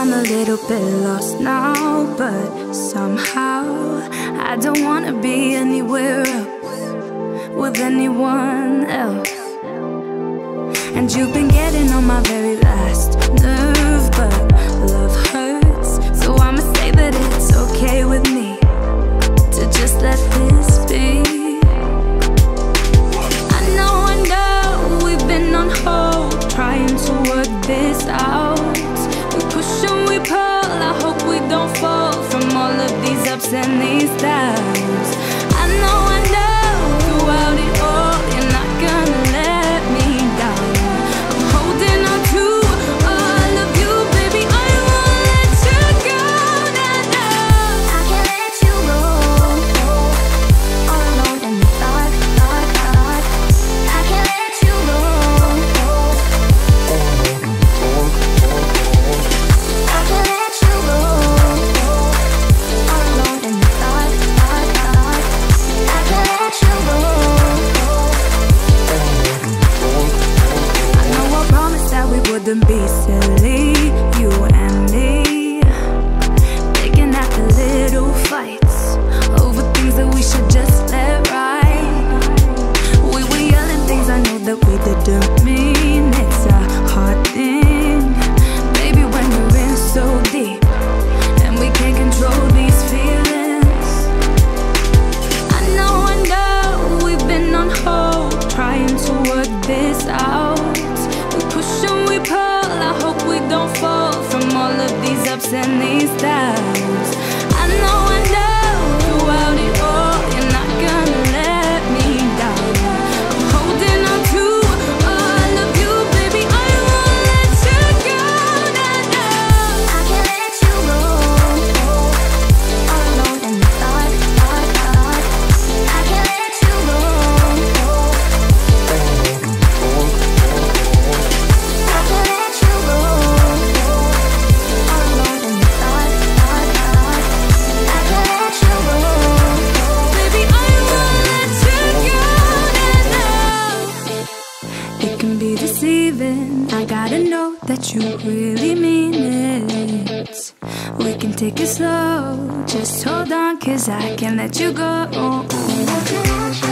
I'm a little bit lost now, but somehow I don't wanna be anywhere else with anyone else. And you've been getting on my very last nerve, but love hurts, so I'ma say that it's okay with me to just let this be. I know we've been on hold, trying to work this out. We push and we pull, I hope we don't fall from all of these ups and these downs. I know throughout it all, you're not gonna let me down. I'm holding on to all of you, baby, I won't let you go, nah, nah. I can't let you go, all alone in the dark, dark, dark. I can't let you go, I can't let you go, all alone in the dark, dark, dark. I can't let you go. I know I promised that we wouldn't be silly, you and me, picking at the little fights over things that we should just let right. We were yelling things I know that we didn't mean. It's a hard thing, baby, when you're in so deep and we can't control these feelings. I know we've been on hold, trying to work this out. We push and we pull, I hope we don't fall from all of these ups and these downs. I know throughout it all, you're not gonna let me down. I'm holding on to all of you, baby, I won't let you go, nah, nah. I can't let you go, all alone in the dark, dark, dark. I can't let you go, I can't let you go, all alone in the dark, dark, dark. I can't let you go, baby, I won't let you go, nah, nah. It can be deceiving, I gotta know that you really mean it. We can take it slow, just hold on, 'cause I can't let you go.